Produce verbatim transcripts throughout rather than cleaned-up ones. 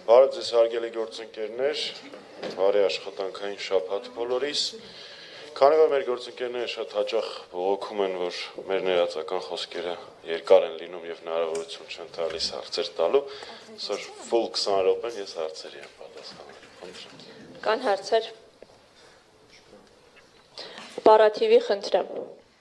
Բարև ձեզ հարգելի գործընկերներ, բարի աշխատանքային շաբաթ բոլորիս։ Քանի որ մեր գործընկերները շատ հաճախ բողոքում են, որ մեր ներածական խոսքերը երկար են լինում եւ հնարավորություն չեն տալիս հարցեր տալու, այսօր full քսան րոպեն ես հարցերի եմ պատասխանել։ Կան հարցեր։ Պարաթիվի խնդրեմ։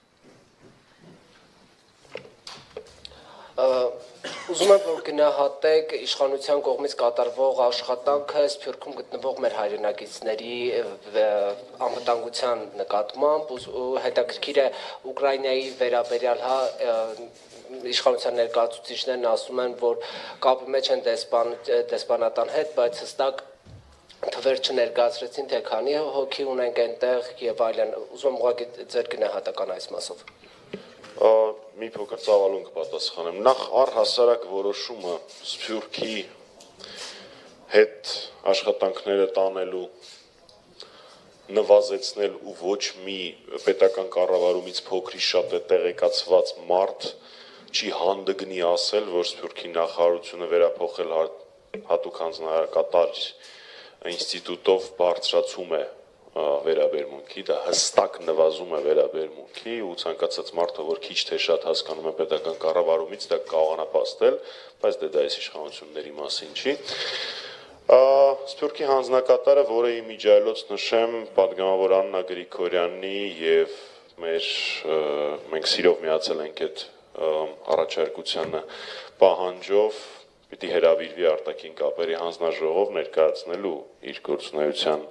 Ուզում եմ, որ գնահատեք իշխանության կողմից կատարվող աշխատանքը Սփյուռքում գտնվող մեր հայրենակիցների անվտանգության նկատմամբ, հետաքրքիր է Ուկրաինայի վերաբերյալ, հա, իշխանության ներկայացուցիչներն ասում են, որ կապի մեջ են դեսպանատան հետ, բայց հստակ թվեր չներկայացրեցին, թե քանի հոգի ունենք այնտեղ եւ այլն։ Ուզում եմ ուղղակի ձեր գնահատական այս մասով։ Մի փոքր ծավալուն կպատասխանեմ։ Նախ առհասարակ որոշումը Սփյուռքի հետ աշխատանքները տանելու, նվազեցնել ու ոչ մի պետական կառավարումից փոքրի շատ է տեղեկացված մարդ չի հանդգնի ասել, որ Սփյուռքի նախարարությունը վերափոխել հատուկ հանձնարարակատար ինստիտուտով բարձրացում է վերաբերմունքի, դա հստակ նվազում է վերաբերմունքի ու ցանկացած մարդը, որ քիչ թե շատ հասկանում է պետական կառավարումից, դա կարողանա փաստել, բայց դե դա այս իշխանությունների մասին չի։ Սփյուռքի հանձնակատարը, որը իմիջիայլոց նշեմ, պատգամավոր Աննա Գրիգորյանի եւ մեր մենք սիրով միացել ենք այդ առաջարկությանը պահանջով պիտի հրավիրվի արտաքին կապերի հանձնաժողով ներկայացնելու իր գործունեության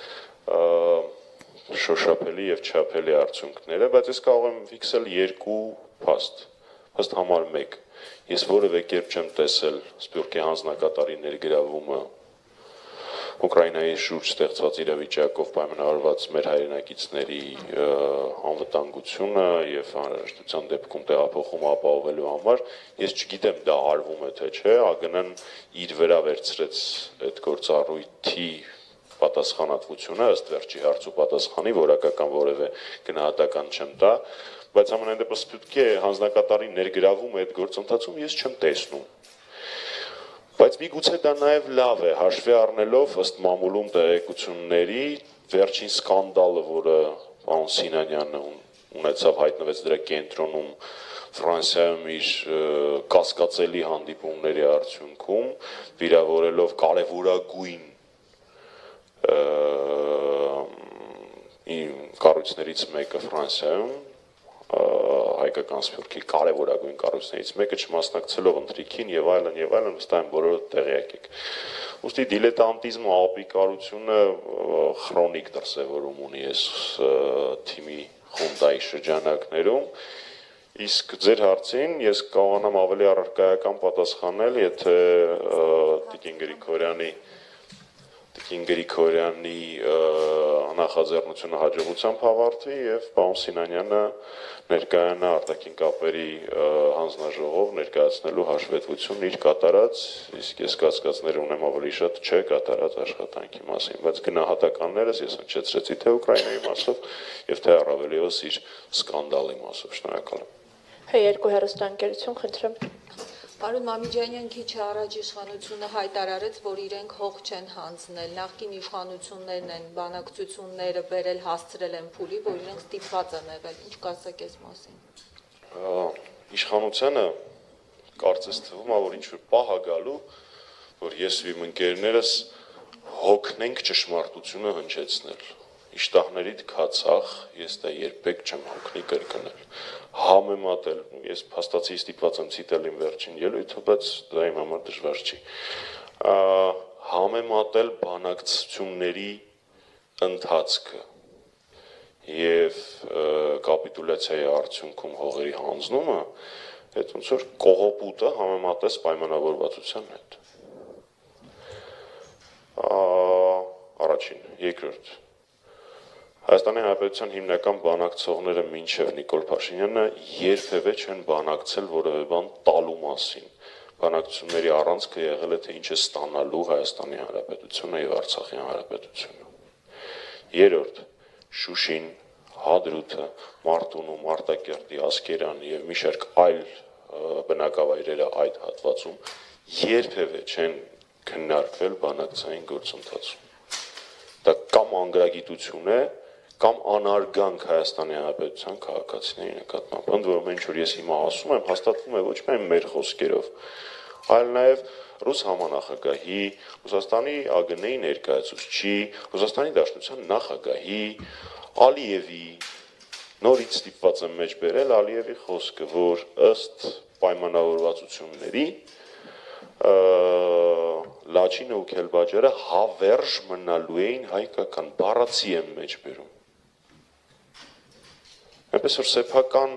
շոշափելի եւ չափելի արդյունքները, բայց ես կարող եմ ֆիքսել երկու փաստ, փաստ համար մեկ։ Ես որևէ կերպ չեմ տեսել Սփյուռքի հանձնակատարի ներգրավումը Ուկրաինայի շուրջ ստեղծված իրավիճակով պայմանավորված մեր հայրենակիցների անվտանգությունը եւ անհրաժեշտության դեպքում տեղափոխումը ապահովելու համար, ես չգիտեմ դա արվում է թե չէ, ԱԳՆ-ն իր վրա վերցրեց այդ գործառույթի պատասխանատվությունը ըստ վերջի հարցու պատասխանի, որակական որևէ գնահատական չեմ տա, բայց ամենայն դեպս Սփյուռքի հանձնակատարի ներգրավումը այդ գործընթացում ես չեմ տեսնում։ Բայց միգուցե դա նաև լավ է, հաշվի առնելով ըստ մամուլում տեղեկությունների վերջին սկանդալը, որը պարոն Սինանյանը ունեցավ, հայտնվեց դրա կենտրոնում Ֆրանսիայում իր կասկածելի հանդիպումների արդյունքում, վիրավորելով կարևորագույն կառույցներից մեկը Ֆրանսիայում, հայկական Սփյուռքի կարևորագույն կառույցներից մեկը չմասնակցելով ընթրիքին եւ այլն եւ այլն, վստահ եմ բոլորը տեղյակ եք։ Ուստի դիլետանտիզմը, ապիկարությունը քրոնիկ դրսևորում ունի այս թիմի խունտայի շրջանակներում, իսկ ձեր հարցին ես կարողանամ ավելի առարկայական պատասխանել, եթե Տիկին Գրիգորյանի Տիկին Գրիգորյանի նախաձեռնությունը հաջողությամբ հավարտվի եւ պարոն Սինանյանը ներկայանա արտաքին կապերի հանձնաժողով ներկայացնելու հաշվետվություն իր կատարած, իսկ ես կասկածներ ունեմ ավելի շատ չէ կատարած աշխատանքի մասին, բայց գնահատականներս ես հնչեցրեցի թե Ուկրաինայի մասով եւ թե առավելևս իր սկանդալի մասով։ Շնորհակալ եմ։ Հե երկու հեռուստաընկերություն խնդրեմ։ Պարոն Մամիջանյան քիչ առաջ իշխանությունը հայտարարեց, որ իրենք հող չեն հանձնել, նախկին իշխանություններն են բանակցությունները բերել, հասցրել են փուլի, որ իրենք ստիպված են եղել, ինչ կասեք այս մասին։ Իշխանությունը կարծես թվում է, որ ինչ-որ պահ է գալու, որ ես ու իմ ընկերներս հոգնենք ճշմարտությունը հնչեցնել։ Իշտահներիդ քացախ, ես դա երբեք չեմ հոգնի կրկնել, համեմատել, ես փաստացի ստիպված եմ ցիտել իմ վերջին ելույթը, բայց դա իմ համար դժվար չի, համեմատել բանակցությունների ընթացքը եւ կապիտուլյացիայի արդյունքում հողերի հանձնումը, այդ ոնց որ կողոպուտը համեմատես պայմանավորվածության հետ։ Առաջին, երկրորդ Հայաստանի Հանրապետության հիմնական բանակցողները մինչև Նիկոլ Փաշինյանը երբևէ չեն բանակցել որևէ բան տալու մասին։ Բանակցությունների առանցքը եղել է թե ինչ է ստանալու Հայաստանի Հանրապետությունը եւ Արցախի Հանրապետությունը։ Երրորդ, Շուշին, Հադրութը, Մարտունու, Մարտակերտի, Ասկերանի եւ մի շարք այլ բնակավայրերը այդ հատվածում երբևէ չեն քննարկվել բանակցային գործընթացում։ Դա կամ անգրագիտություն է, կամ անարգանք Հայաստանի Հանրապետության քաղաքացիների նկատմամբ, ընդ որում ինչ որ ես հիմա ասում եմ, հաստատվում է ոչ միայն մեր խոսքերով, այլ նաև ռուս համանախագահի, Ռուսաստանի ԱԳՆ-ի ներկայացուցչի, Ռուսաստանի Դաշնության նախագահի, Ալիևի, նորից ստիպված եմ մեջ բերել Ալիևի խոսքը, որ ըստ պայմանավորվածությունների Լաչինը ու Քելբաջարը հավերժ մնալու էին հայկական, բառացի եմ մեջ բերում։ Այնպես որ սեփական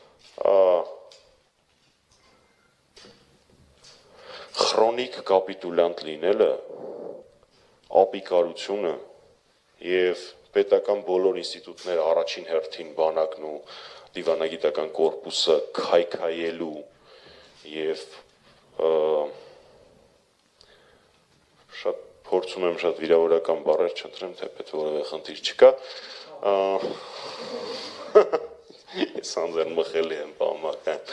քրոնիկ կապիտուլյանտ լինելը, ապիկարությունը եւ պետական բոլոր ինստիտուտները առաջին հերթին բանակն ու դիվանագիտական կորպուսը քայքայելու եւ շատ փորձում եմ շատ վիրավորական բառեր չընտրեմ, թեպետ որևէ խնդիր չկա։ Ես անձեռ մխելի եմ բամական։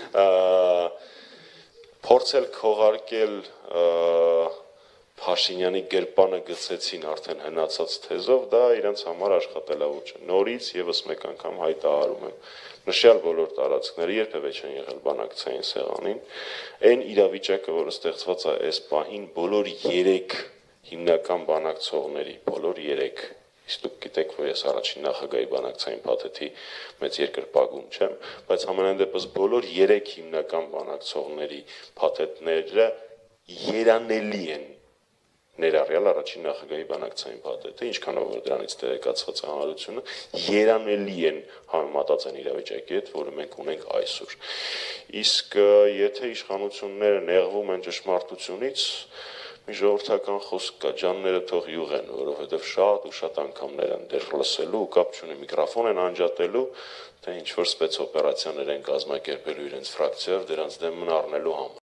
Փորձել քողարկել Փաշինյանի գրպանը գցեցին արդեն հնացած թեզով, դա իրենց համար աշխատելավոճ է։ Նորից եւս մեկ անգամ հայտարարում եմ, նշյալ բոլոր տարածքները երբևէ չեն եղել բանակցային սեղանին, այն իրավիճակը, որը ստեղծված է այս պահին, բոլոր երեք հիմնական բանակցողների, բոլոր երեք, իսկ դուք գիտեք, որ ես առաջին նախագահի բանակցային փաթեթի մեծ երկրպագում չեմ, բայց համենայն դեպս բոլոր երեք հիմնական բանակցողների փաթեթները երանելի են ներառյալ առաջին նախագահի բանակցային փաթեթը, ինչքանով որ դրանից տեղեկացված է հանրությունը, երանելի են համեմատած են իրավիճակի հետ, որը մենք ունենք այսօր։ Իսկ եթե իշխանությունները նեղվում են ճշմարտությունից, մի ժողովրդական խոսք կա, ջանները թող յուղեն, որովհետև շատ ու շատ անգամներ են դեռ լսելու, կապ չունի, միկրոֆոն են անջատելու, թե ինչ որ սպեցօպերացիաներ են կազմակերպելու իրենց ֆրակցիայով դրանց դեմ առնելու համար։